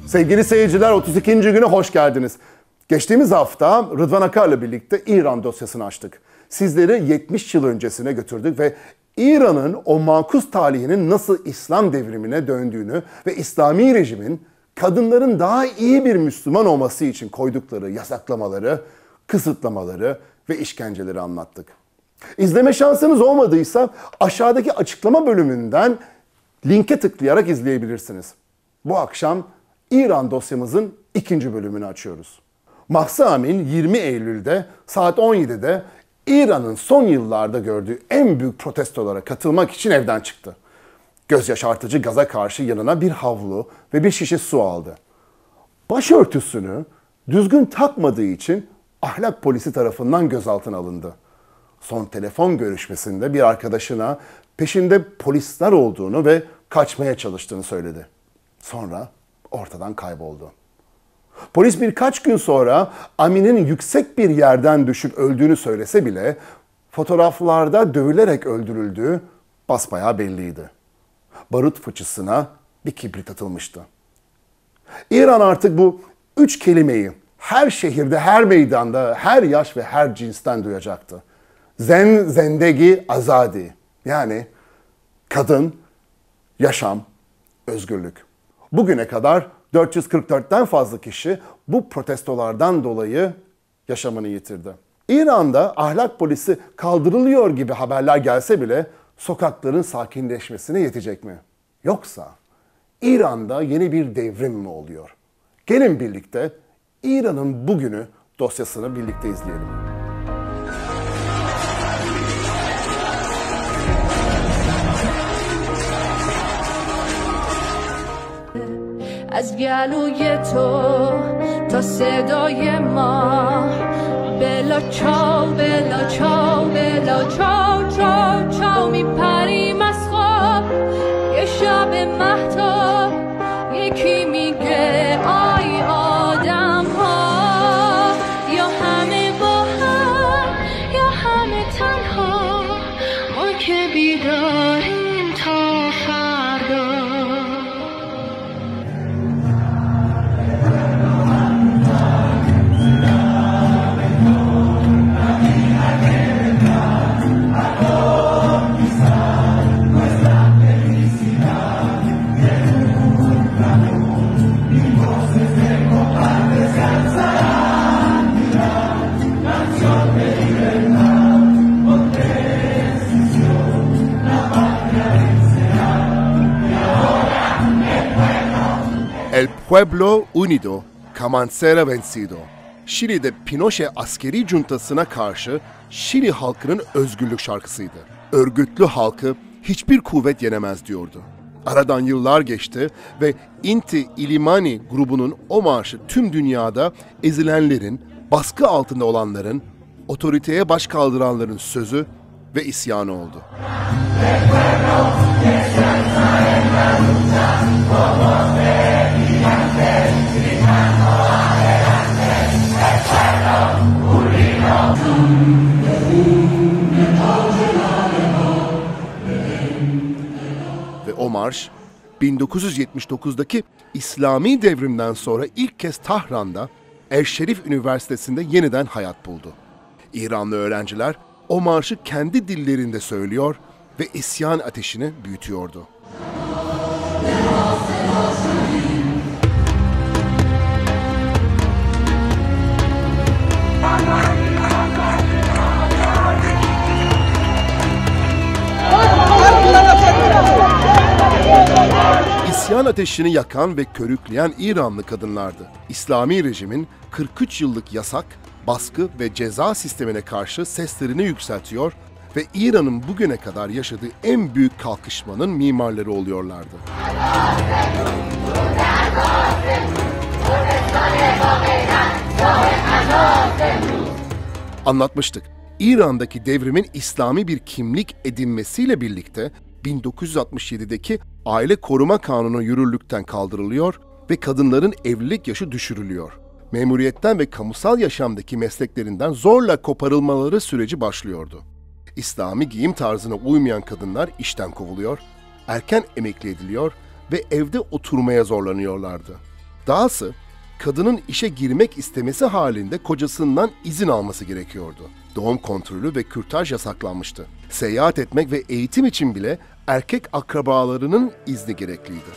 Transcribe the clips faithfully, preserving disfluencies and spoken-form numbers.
Sevgili seyirciler, otuz ikinci güne hoş geldiniz. Geçtiğimiz hafta Rıdvan Akar'la birlikte İran dosyasını açtık. Sizleri yetmiş yıl öncesine götürdük ve İran'ın o makus talihinin nasıl İslam devrimine döndüğünü ve İslami rejimin kadınların daha iyi bir Müslüman olması için koydukları yasaklamaları, kısıtlamaları ve işkenceleri anlattık. İzleme şansınız olmadıysa aşağıdaki açıklama bölümünden linke tıklayarak izleyebilirsiniz. Bu akşam İran dosyamızın ikinci bölümünü açıyoruz. Mahsa Amin yirmi Eylül'de saat on yedide İran'ın son yıllarda gördüğü en büyük protestolara katılmak için evden çıktı. Göz yaşartıcı gaza karşı yanına bir havlu ve bir şişe su aldı. Başörtüsünü düzgün takmadığı için ahlak polisi tarafından gözaltına alındı. Son telefon görüşmesinde bir arkadaşına peşinde polisler olduğunu ve kaçmaya çalıştığını söyledi. Sonra ortadan kayboldu. Polis birkaç gün sonra Amin'in yüksek bir yerden düşüp öldüğünü söylese bile fotoğraflarda dövülerek öldürüldüğü basbayağı belliydi. Barut fıçısına bir kibrit atılmıştı. İran artık bu üç kelimeyi her şehirde, her meydanda, her yaş ve her cinsten duyacaktı. Zen, zendegi, azadi. Yani kadın, yaşam, özgürlük. Bugüne kadar dört yüz kırk dörtten fazla kişi bu protestolardan dolayı yaşamını yitirdi. İran'da ahlak polisi kaldırılıyor gibi haberler gelse bile sokakların sakinleşmesine yetecek mi? Yoksa İran'da yeni bir devrim mi oluyor? Gelin birlikte İran'ın bugünü dosyasını birlikte izleyelim. از گلوی تو تا صدای ما بلا چاو بلا چاو بلا چاو چاو چاو میپریم از خواب یه شب مهتاب یکی میگه آی آدم ها یا همه با هم یا همه تنها ما که بیداریم تا فردا. El Pueblo Unido, Camancera Vencido. Şili'de Pinochet askeri cuntasına karşı Şili halkının özgürlük şarkısıydı. Örgütlü halkı hiçbir kuvvet yenemez diyordu. Aradan yıllar geçti ve Inti Illimani grubunun o marşı tüm dünyada ezilenlerin, baskı altında olanların, otoriteye baş kaldıranların sözü ve isyanı oldu. Ve o marş bin dokuz yüz yetmiş dokuzdaki İslami devrimden sonra ilk kez Tahran'da Erşerif Üniversitesi'nde yeniden hayat buldu. İranlı öğrenciler o marşı kendi dillerinde söylüyor ve isyan ateşini büyütüyordu. İsyan ateşini yakan ve körükleyen İranlı kadınlardı. İslami rejimin kırk üç yıllık yasak, baskı ve ceza sistemine karşı seslerini yükseltiyor ve İran'ın bugüne kadar yaşadığı en büyük kalkışmanın mimarları oluyorlardı. Anlatmıştık. İran'daki devrimin İslami bir kimlik edinmesiyle birlikte bin dokuz yüz altmış yedideki Aile Koruma Kanunu yürürlükten kaldırılıyor ve kadınların evlilik yaşı düşürülüyor. Memuriyetten ve kamusal yaşamdaki mesleklerinden zorla koparılmaları süreci başlıyordu. İslami giyim tarzına uymayan kadınlar işten kovuluyor, erken emekli ediliyor ve evde oturmaya zorlanıyorlardı. Dahası kadının işe girmek istemesi halinde kocasından izin alması gerekiyordu. Doğum kontrolü ve kürtaj yasaklanmıştı. Seyahat etmek ve eğitim için bile erkek akrabalarının izni gerekliydi.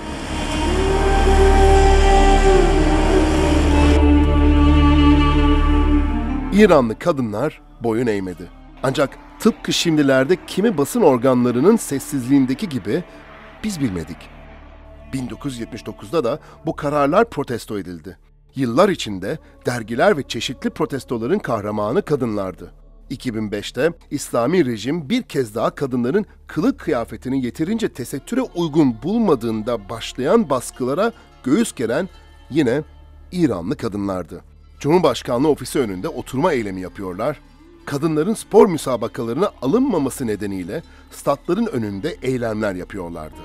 İranlı kadınlar boyun eğmedi. Ancak tıpkı şimdilerde kimi basın organlarının sessizliğindeki gibi biz bilmedik. bin dokuz yüz yetmiş dokuzda da bu kararlar protesto edildi. Yıllar içinde dergiler ve çeşitli protestoların kahramanı kadınlardı. iki bin beşte İslami rejim bir kez daha kadınların kılık kıyafetini yeterince tesettüre uygun bulmadığında başlayan baskılara göğüs geren yine İranlı kadınlardı. Cumhurbaşkanlığı ofisi önünde oturma eylemi yapıyorlar. Kadınların spor müsabakalarına alınmaması nedeniyle statların önünde eylemler yapıyorlardı.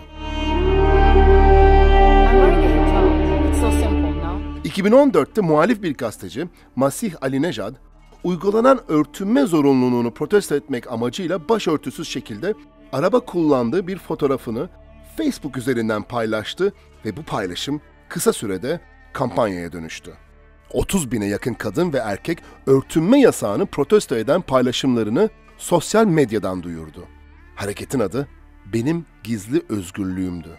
iki bin on dörtte muhalif bir gazeteci Masih Alinejad, uygulanan örtünme zorunluluğunu protesto etmek amacıyla başörtüsüz şekilde araba kullandığı bir fotoğrafını Facebook üzerinden paylaştı ve bu paylaşım kısa sürede kampanyaya dönüştü. otuz bine yakın kadın ve erkek örtünme yasağını protesto eden paylaşımlarını sosyal medyadan duyurdu. Hareketin adı Benim Gizli Özgürlüğümdü.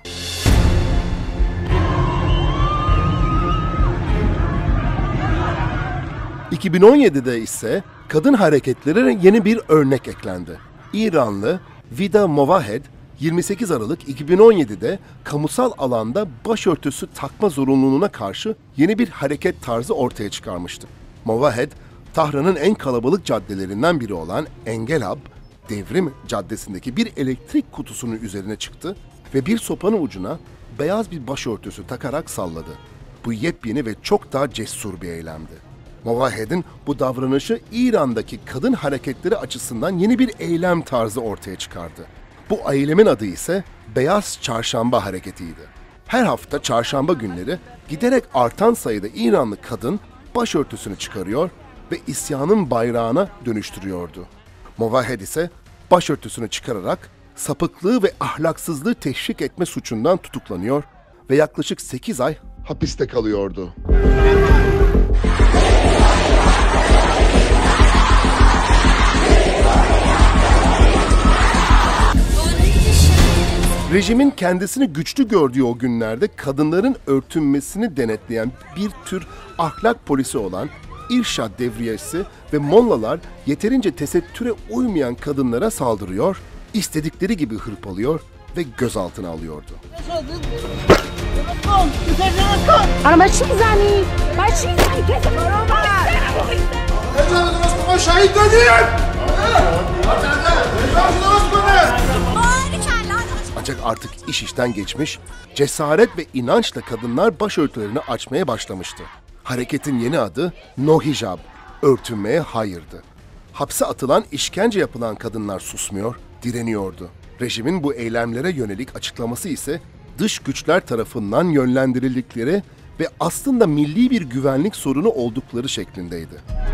iki bin on yedide ise kadın hareketlerine yeni bir örnek eklendi. İranlı Vida Movahed, yirmi sekiz Aralık iki bin on yedide kamusal alanda başörtüsü takma zorunluluğuna karşı yeni bir hareket tarzı ortaya çıkarmıştı. Movahed, Tahran'ın en kalabalık caddelerinden biri olan Engelab, Devrim Caddesi'ndeki bir elektrik kutusunun üzerine çıktı ve bir sopanın ucuna beyaz bir başörtüsü takarak salladı. Bu yepyeni ve çok daha cesur bir eylemdi. Movahed'in bu davranışı İran'daki kadın hareketleri açısından yeni bir eylem tarzı ortaya çıkardı. Bu eylemin adı ise Beyaz Çarşamba Hareketi'ydi. Her hafta çarşamba günleri giderek artan sayıda İranlı kadın başörtüsünü çıkarıyor ve isyanın bayrağına dönüştürüyordu. Movahed ise başörtüsünü çıkararak sapıklığı ve ahlaksızlığı teşvik etme suçundan tutuklanıyor ve yaklaşık sekiz ay hapiste kalıyordu. Rejimin kendisini güçlü gördüğü o günlerde kadınların örtünmesini denetleyen bir tür ahlak polisi olan İrşad Devriyesi ve mollalar yeterince tesettüre uymayan kadınlara saldırıyor, istedikleri gibi hırpalıyor ve gözaltına alıyordu. Ancak artık iş işten geçmiş, cesaret ve inançla kadınlar başörtülerini açmaya başlamıştı. Hareketin yeni adı No Hijab, örtünmeye hayırdı. Hapse atılan, işkence yapılan kadınlar susmuyor, direniyordu. Rejimin bu eylemlere yönelik açıklaması ise dış güçler tarafından yönlendirildikleri ve aslında milli bir güvenlik sorunu oldukları şeklindeydi.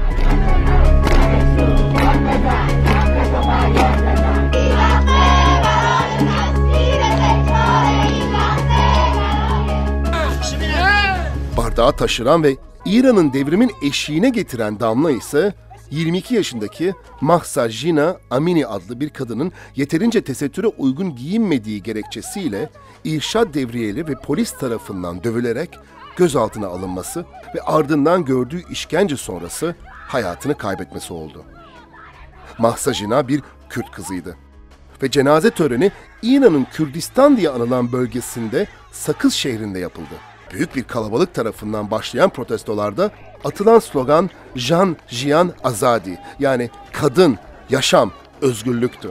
Bardağı taşıran ve İran'ın devrimin eşiğine getiren damla ise yirmi iki yaşındaki Mahsa Jina Amini adlı bir kadının yeterince tesettüre uygun giyinmediği gerekçesiyle İrşad Devriyeli ve polis tarafından dövülerek gözaltına alınması ve ardından gördüğü işkence sonrası hayatını kaybetmesi oldu. Mahsa Jina bir Kürt kızıydı ve cenaze töreni İran'ın Kürdistan diye anılan bölgesinde Sakız şehrinde yapıldı. Büyük bir kalabalık tarafından başlayan protestolarda atılan slogan Jan, Jiyan, Azadi, yani kadın, yaşam, özgürlüktü.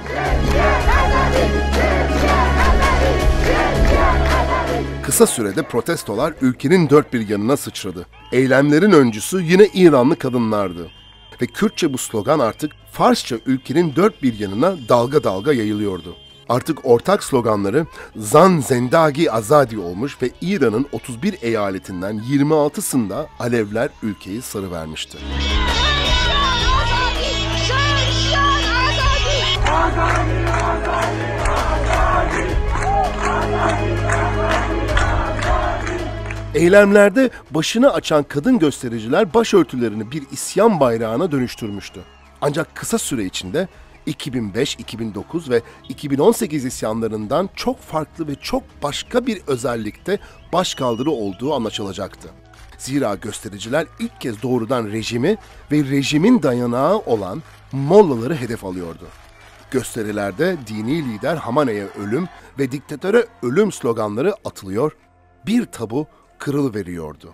Kısa sürede protestolar ülkenin dört bir yanına sıçradı. Eylemlerin öncüsü yine İranlı kadınlardı. Ve Kürtçe bu slogan artık Farsça ülkenin dört bir yanına dalga dalga yayılıyordu. Artık ortak sloganları Zan Zendagi Azadi olmuş ve İran'ın otuz bir eyaletinden yirmi altısında Alevler ülkeyi sarıvermişti. Eylemlerde başını açan kadın göstericiler başörtülerini bir isyan bayrağına dönüştürmüştü. Ancak kısa süre içinde iki bin beş, iki bin dokuz ve iki bin on sekiz isyanlarından çok farklı ve çok başka bir özellikte başkaldırı olduğu anlaşılacaktı. Zira göstericiler ilk kez doğrudan rejimi ve rejimin dayanağı olan mollaları hedef alıyordu. Gösterilerde dini lider Hamane'ye ölüm ve diktatöre ölüm sloganları atılıyor, bir tabu kırılıveriyordu.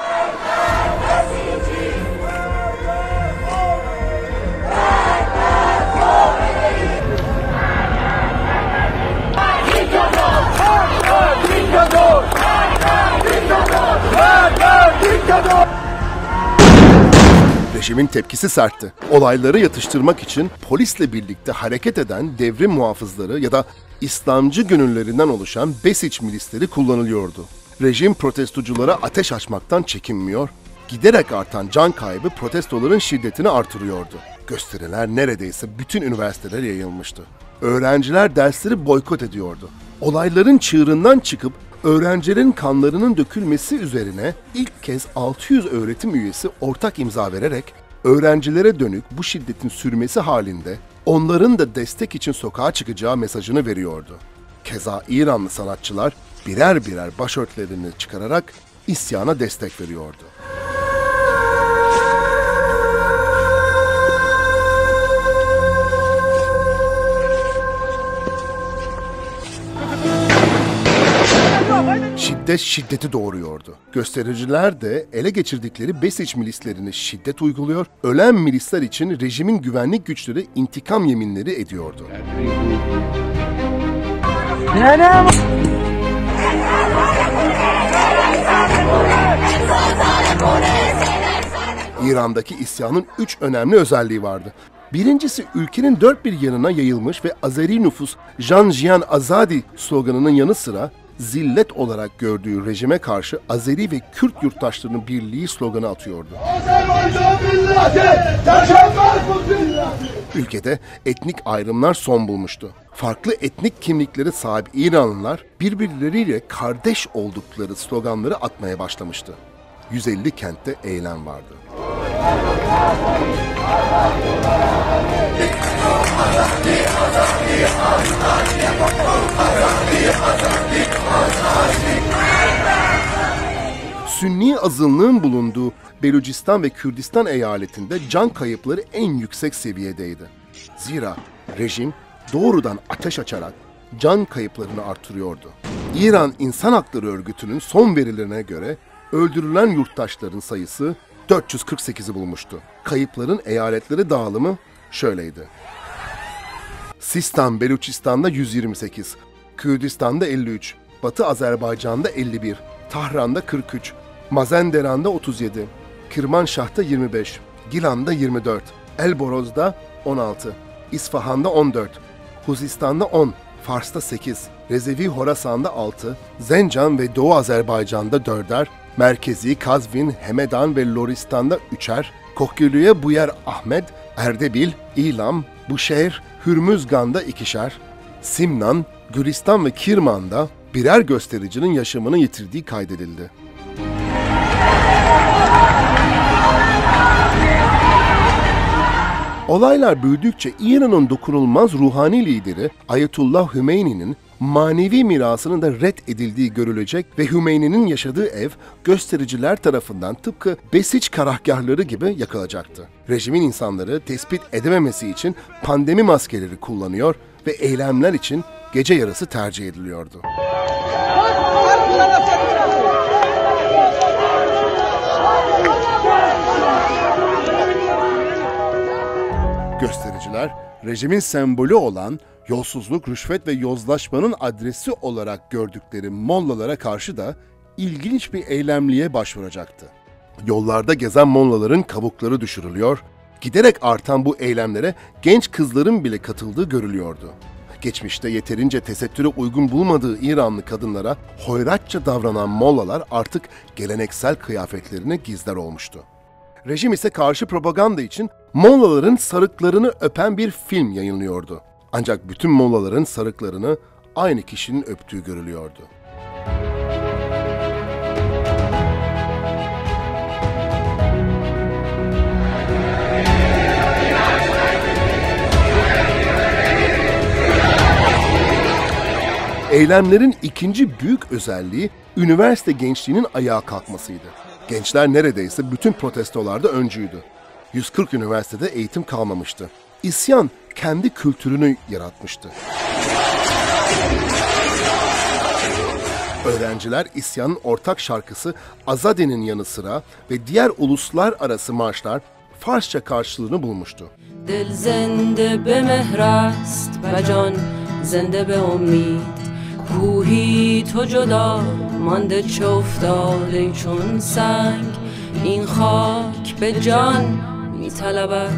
Rejimin tepkisi sertti. Olayları yatıştırmak için polisle birlikte hareket eden devrim muhafızları ya da İslamcı gönüllerinden oluşan Besiç milisleri kullanılıyordu. Rejim protestoculara ateş açmaktan çekinmiyor, giderek artan can kaybı protestoların şiddetini artırıyordu. Gösteriler neredeyse bütün üniversitelere yayılmıştı. Öğrenciler dersleri boykot ediyordu. Olayların çığırından çıkıp öğrencilerin kanlarının dökülmesi üzerine ilk kez altı yüz öğretim üyesi ortak imza vererek öğrencilere dönük bu şiddetin sürmesi halinde onların da destek için sokağa çıkacağı mesajını veriyordu. Keza İranlı sanatçılar birer birer başörtülerini çıkararak isyana destek veriyordu. Şiddet şiddeti doğuruyordu. Göstericiler de ele geçirdikleri Besiç milislerine şiddet uyguluyor, ölen milisler için rejimin güvenlik güçleri intikam yeminleri ediyordu. İran'daki isyanın üç önemli özelliği vardı. Birincisi, ülkenin dört bir yanına yayılmış ve Azeri nüfus Jan Jiyan Azadi sloganının yanı sıra zillet olarak gördüğü rejime karşı Azeri ve Kürt yurttaşlarının birliği sloganı atıyordu. Ülkede etnik ayrımlar son bulmuştu. Farklı etnik kimliklere sahip İranlılar birbirleriyle kardeş oldukları sloganları atmaya başlamıştı. yüz elli kentte eylem vardı. Sünni azınlığın bulunduğu Belucistan ve Kürdistan eyaletinde can kayıpları en yüksek seviyedeydi. Zira rejim doğrudan ateş açarak can kayıplarını artırıyordu. İran İnsan Hakları Örgütü'nün son verilerine göre öldürülen yurttaşların sayısı dört yüz kırk sekizi bulmuştu. Kayıpların eyaletleri dağılımı şöyleydi. Sistan, Beluçistan'da yüz yirmi sekiz, Kürdistan'da elli üç, Batı Azerbaycan'da elli bir, Tahran'da kırk üç, Mazenderan'da otuz yedi, Kırmanşah'ta yirmi beş, Gilan'da yirmi dört, Elboroz'da on altı, İsfahan'da on dört, Huzistan'da on, Fars'ta sekiz, Rezevi Horasan'da altı, Zencan ve Doğu Azerbaycan'da dörder, Merkezi Kazvin, Hemedan ve Loristan'da üçer, Kokyulu'ya Buyer Ahmed, Erdebil, İlam, Buşehir, Hürmüzgan'da ikişer, Simnan, Gülistan ve Kirman'da birer göstericinin yaşamını yitirdiği kaydedildi. Olaylar büyüdükçe İran'ın dokunulmaz ruhani lideri Ayetullah Hümeyni'nin manevi mirasının da ret edildiği görülecek ve Hümeyni'nin yaşadığı ev göstericiler tarafından tıpkı Besiç karargahları gibi yakılacaktı. Rejimin insanları tespit edememesi için pandemi maskeleri kullanıyor ve eylemler için gece yarısı tercih ediliyordu. Göstericiler, rejimin sembolü olan yolsuzluk, rüşvet ve yozlaşmanın adresi olarak gördükleri mollalara karşı da ilginç bir eylemliğe başvuracaktı. Yollarda gezen mollaların kabukları düşürülüyor, giderek artan bu eylemlere genç kızların bile katıldığı görülüyordu. Geçmişte yeterince tesettüre uygun bulmadığı İranlı kadınlara hoyratça davranan mollalar artık geleneksel kıyafetlerine gizler olmuştu. Rejim ise karşı propaganda için mollaların sarıklarını öpen bir film yayınlıyordu. Ancak bütün mollaların sarıklarını aynı kişinin öptüğü görülüyordu. Eylemlerin ikinci büyük özelliği üniversite gençliğinin ayağa kalkmasıydı. Gençler neredeyse bütün protestolarda öncüydü. yüz kırk üniversitede eğitim kalmamıştı. İsyan kendi kültürünü yaratmıştı. Öğrenciler isyanın ortak şarkısı Azade'nin yanı sıra ve diğer uluslararası marşlar Farsça karşılığını bulmuştu. Dil zende be mehrast ve can zende be umid kuhi to juda mande çoftade çun sang in khak be can mi talabad.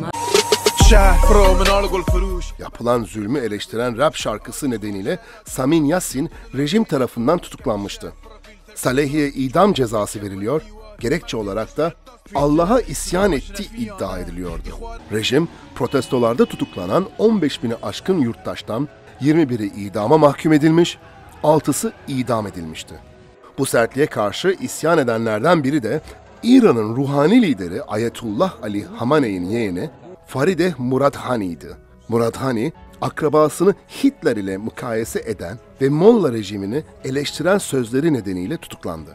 Yapılan zulmü eleştiren rap şarkısı nedeniyle Samin Yasin rejim tarafından tutuklanmıştı. Salehi'ye idam cezası veriliyor, gerekçe olarak da Allah'a isyan ettiği iddia ediliyordu. Rejim, protestolarda tutuklanan on beş bini aşkın yurttaştan yirmi biri idama mahkum edilmiş, altısı idam edilmişti. Bu sertliğe karşı isyan edenlerden biri de İran'ın ruhani lideri Ayetullah Ali Hamenei'nin yeğeni Farideh Muradhani'ydi. Muradhani, akrabasını Hitler ile mukayese eden ve Molla rejimini eleştiren sözleri nedeniyle tutuklandı.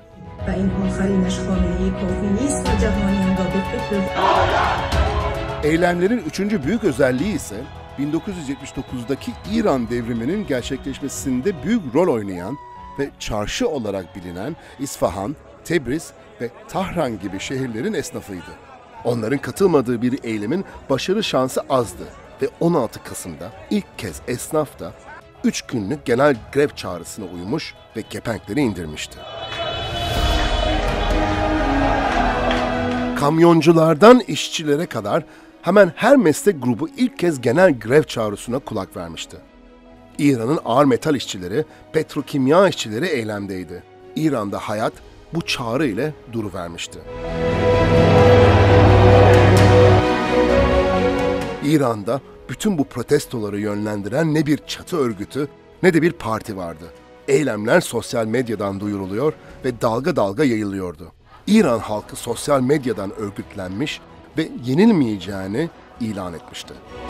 Eylemlerin üçüncü büyük özelliği ise bin dokuz yüz yetmiş dokuzdaki İran devriminin gerçekleşmesinde büyük rol oynayan ve çarşı olarak bilinen İsfahan, Tebriz ve Tahran gibi şehirlerin esnafıydı. Onların katılmadığı bir eylemin başarı şansı azdı ve on altı Kasım'da ilk kez esnaf da üç günlük genel grev çağrısına uymuş ve kepenkleri indirmişti. Kamyonculardan işçilere kadar hemen her meslek grubu ilk kez genel grev çağrısına kulak vermişti. İran'ın ağır metal işçileri, petrokimya işçileri eylemdeydi. İran'da hayat bu çağrı ile duruvermişti. İran'da bütün bu protestoları yönlendiren ne bir çatı örgütü ne de bir parti vardı. Eylemler sosyal medyadan duyuruluyor ve dalga dalga yayılıyordu. İran halkı sosyal medyadan örgütlenmiş ve yenilmeyeceğini ilan etmişti.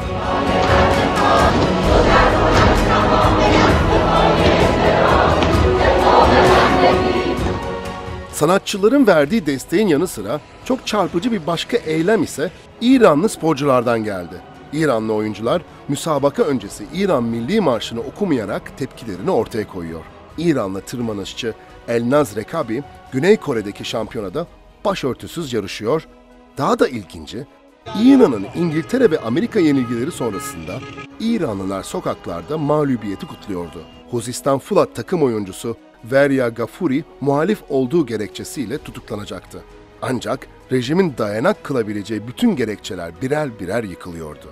Sanatçıların verdiği desteğin yanı sıra çok çarpıcı bir başka eylem ise İranlı sporculardan geldi. İranlı oyuncular müsabaka öncesi İran Milli Marşı'nı okumayarak tepkilerini ortaya koyuyor. İranlı tırmanışçı Elnaz Rekabi, Güney Kore'deki şampiyonada başörtüsüz yarışıyor. Daha da ilginci, İran'ın İngiltere ve Amerika yenilgileri sonrasında İranlılar sokaklarda mağlubiyeti kutluyordu. Huzistan Fulat takım oyuncusu Verya Gafuri muhalif olduğu gerekçesiyle tutuklanacaktı. Ancak rejimin dayanak kılabileceği bütün gerekçeler birer birer yıkılıyordu.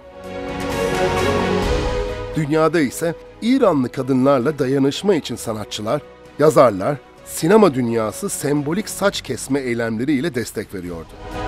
Dünyada ise İranlı kadınlarla dayanışma için sanatçılar, yazarlar, sinema dünyası sembolik saç kesme eylemleriyle destek veriyordu.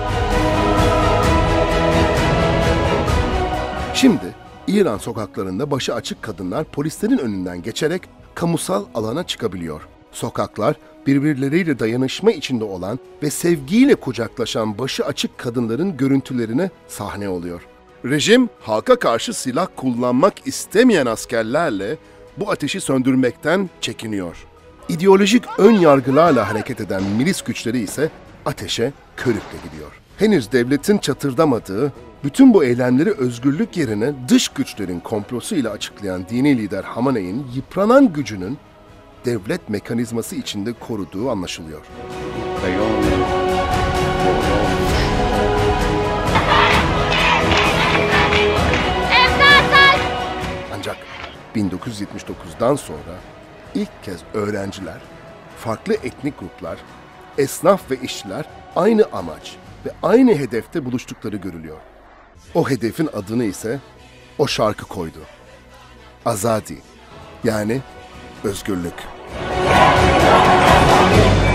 Şimdi İran sokaklarında başı açık kadınlar polislerin önünden geçerek kamusal alana çıkabiliyor. Sokaklar birbirleriyle dayanışma içinde olan ve sevgiyle kucaklaşan başı açık kadınların görüntülerine sahne oluyor. Rejim halka karşı silah kullanmak istemeyen askerlerle bu ateşi söndürmekten çekiniyor. İdeolojik ön yargılarla hareket eden milis güçleri ise ateşe körükle gidiyor. Henüz devletin çatırdamadığı, bütün bu eylemleri özgürlük yerine dış güçlerin komplosuyla açıklayan dini lider Hamenei'nin yıpranan gücünün devlet mekanizması içinde koruduğu anlaşılıyor. Ancak bin dokuz yüz yetmiş dokuzdan sonra ilk kez öğrenciler, farklı etnik gruplar, esnaf ve işçiler aynı amaç ve aynı hedefte buluştukları görülüyor. O hedefin adını ise o şarkı koydu. Azadi, yani özgürlük.